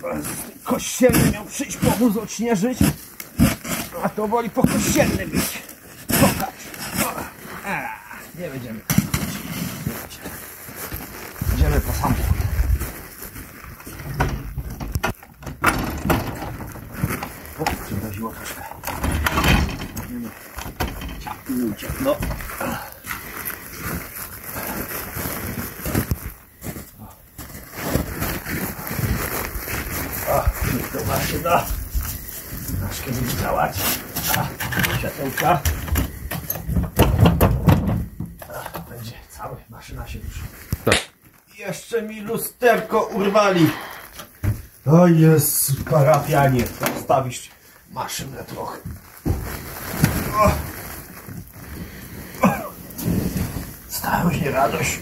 Kościelny miał przyjść pomóc odśnieżyć, a to woli po kościelny być. Pokaż. Nie będziemy. Idziemy po samochód. O, przymroziło troszkę. No. To maszyna. Troszkę będzie działać. Światełka. Będzie cały. Maszyna się ruszy. Tak. Jeszcze mi lusterko urwali. O Jezu, parafianie. Stawisz maszynę trochę. Starość, nie radość.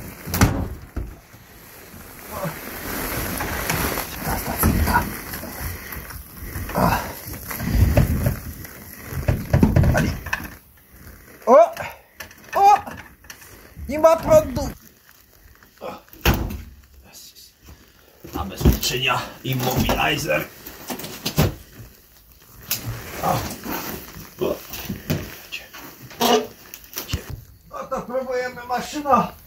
Ta stacyjka. O! Nie ma prądu. Zabezpieczenia, immobilizer. No to próbujemy maszyna.